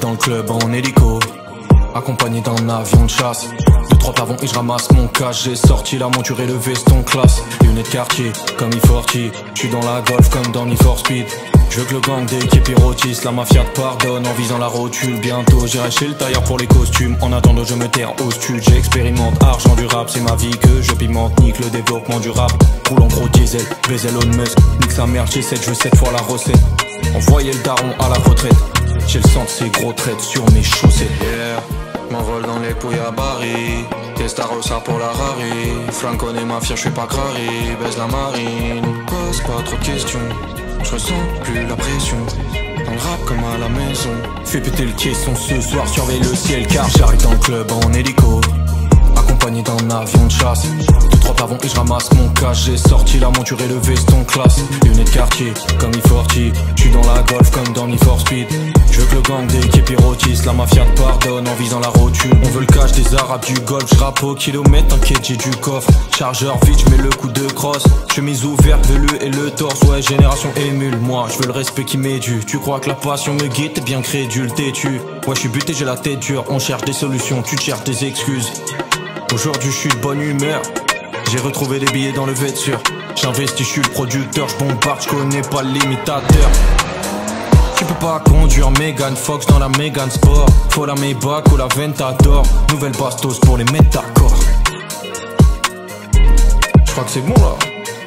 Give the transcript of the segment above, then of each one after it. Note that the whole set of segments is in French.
dans le club en hélico, accompagné d'un avion de chasse. 2-3 pavons et je ramasse mon cash. J'ai sorti la monture et le veston classe. Lunettes quartier comme E40. J'suis dans la golf comme dans Need for Speed. Je veux que le gang d'équipe rôtisse, la mafia te pardonne en visant la rotule. Bientôt j'irai chez le tailleur pour les costumes. En attendant je me terre au stud. J'expérimente, argent du rap, c'est ma vie que je pimente. Nique le développement du rap, roule en gros diesel, baiser Elon Musk. Nique sa mère, G7, je veux 7 fois la recette. Envoyer le daron à la retraite. J'ai le sang de ces gros traites sur mes chaussettes. Yeah, m'envole dans les pouilles à Barry. Testarossa pour la Rari. Francone et mafia, j'suis pas crari. Baise la marine, pose pas trop de questions. J'ressens plus la pression. Dans le rap comme à la maison. Fais péter le caisson ce soir, surveille le ciel car j'arrive dans le club en hélico, accompagné d'un avion de chasse. 2-3 pavons et je ramasse mon cash. J'ai sorti la monture et le veston classe. Lunettes quartier comme E40. J'suis dans la golf comme dans Need for Speed. Je veux que le gang d'équipe rôtisse, la mafia te pardonne en visant la rotule. On veut le cash des arabes du golf. J'rappe au kilomètre, t'inquiète j'ai du coffre. Chargeur vide, j'mets le coup de crosse. Chemise ouverte, velue et le torse. Ouais, génération émule, moi je veux le respect qui m'est dû. Tu crois que la passion me guide, t'es bien crédule, têtu. Ouais, j'suis buté, j'ai la tête dure. On cherche des solutions, tu te cherches des excuses. Aujourd'hui je suis de bonne humeur. J'ai retrouvé des billets dans le vêture. J'investis, je suis le producteur. J'bombarde, j'connais pas le limitateur. Tu peux pas conduire Megan Fox dans la Megan Sport. Faut la Maybach ou la Ventador. Nouvelle bastos pour les mettre d'accord. J'crois que c'est bon là.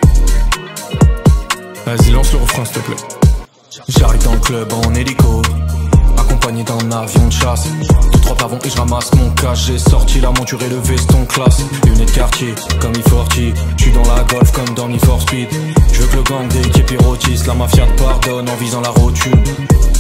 Vas-y lance le refrain s'il te plaît. J'arrive dans le club en hélico, accompagné d'un avion de chasse. 2-3 pavons et je ramasse mon cash. J'ai sorti la monture et le veston classe. Lunettes quartier comme E40. J'suis dans la golf comme dans Need for Speed. Je veux que le gang d'équipe rôtisse, la mafia te pardonne en visant la rotule.